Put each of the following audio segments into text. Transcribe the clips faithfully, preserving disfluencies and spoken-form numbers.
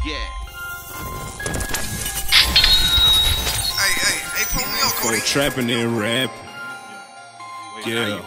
Yeah. Hey, hey, hey, put me on, Cody. Trapping and rap. Yeah. Yeah.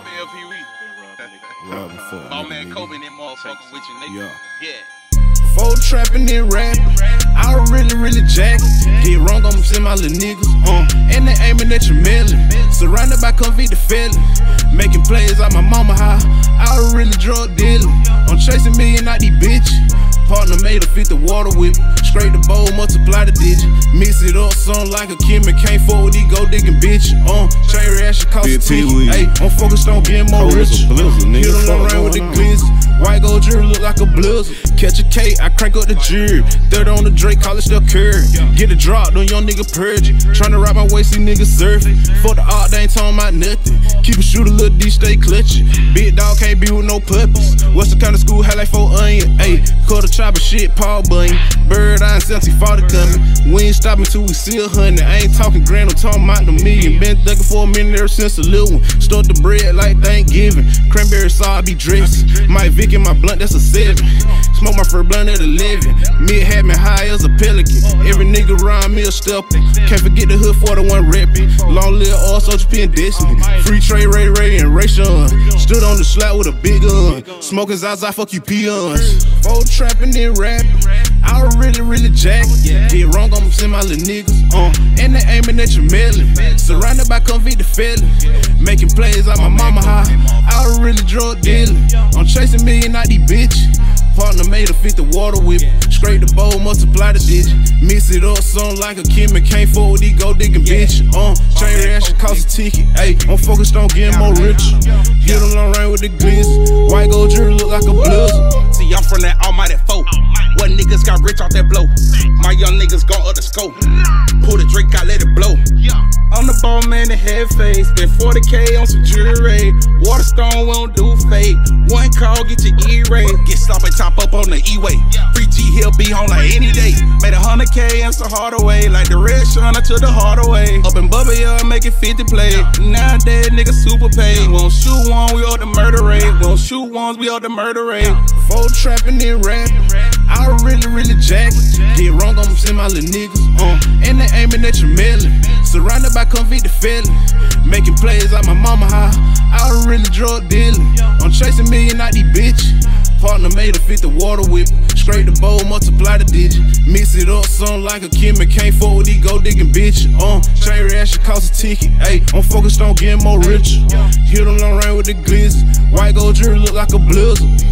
Oh man, Kobe and that motherfucker with you, nigga. Yeah. Yeah. Full trapping and rap. I really, really jack. Get wrong, I'ma send my little niggas. Uh, and they aiming at your melon. Surrounded by convicted felons. Making plays out my mama high. I really drug dealing. I'm chasing million out these bitches. Partner made a fit the water whip. Scrape the bowl, multiply the digit. Mix it up, something like a chemic. Can't fuck with these gold digging bitch. Uh, chain reaction cost a ticket. Ayy, I'm focused on getting more rich. Hit them long rain with the glizzy. White gold jewelry look like a blizzard. Catch a K, I crank up the jury. Third on the Drake, call it still curry. Get a drop, don't young nigga purge it. Tryna ride my waist, see niggas surfing. Fuck the art, they ain't talking about nothing. Keep a shooter, little D, stay clutching. Big dog can't be with no puppies. What's the kind of school, had like four onion? Ayy, cut a chopper shit, Paul Bunyan. Bird eye and seventy forty coming. We ain't stopping till we see a hundred. I ain't talking grand, I'm talking about the million. Been thugging for a minute ever since a little one. Start the bread like Thanksgiving. Cranberry sauce, I be dressed. My Vic in my blunt, that's a seven. Smoke my first blunt at eleven. Mid had me high as a pelican. Every nigga around me a stepper. Can't forget the hood for the one reppin'. Long live all Soldier P and Destiny. Free Trey, Ray Ray, and Ray Sean. Stood on the slab with a big gun. Smoking Zaza, fuck you peons. Full trapping and rapping. I really, really jack. Get wrong, I'ma send my little niggas. Uh, and they aiming at your melon. Surrounded by convicted felons. Making plays out my mama high. I really drug dealing. I'm chasing million out these bitches. Partner made a fit the water whip. Scrape the bowl, multiply the digit. Mix it up, something like a chemic. Can't fuck with these gold digging bitches. Uh, chain reaction cost a ticket. Ayy, I'm focused on getting more rich. Hit them long rain with the glizzy. White gold jewelry look like a blizzard. See, I'm from that almighty folk. What niggas got rich off that blow? My young niggas gone up the scope. Pull the drink out, let it blow. I'm the ball man, the head face. Spent forty K on some jewelry. Waterstone, we don't do fake. One call, get your E-ray. Get sloppy, top up on the E-way. Free G, he'll be home like any day. Made a hundred K and some harder way. Like the red shine, I took the harder way. Up in Bubba, yeah, make it fifty play. Nowadays, niggas super paid. We don't shoot one, we ought the murder rate. We don't shoot ones, we ought the murder rate. Full trapping and rapping. I really, really jack. Get wrong, I'ma send my little niggas. Uh, and they aiming at your melon. Surrounded by convicted felons. Making plays out my mama high. I really drug dealing. I'm chasing million out these bitches. Partner made a fit the water whip. Scrape the bowl, multiply the digit. Mix it up, something like a chemic. Can't fuck with these gold digging bitches. Uh, chain reaction cost a ticket. Ayy, I'm focused on getting more rich. Hit them long rain with the glizzy. White gold jewelry look like a blizzard.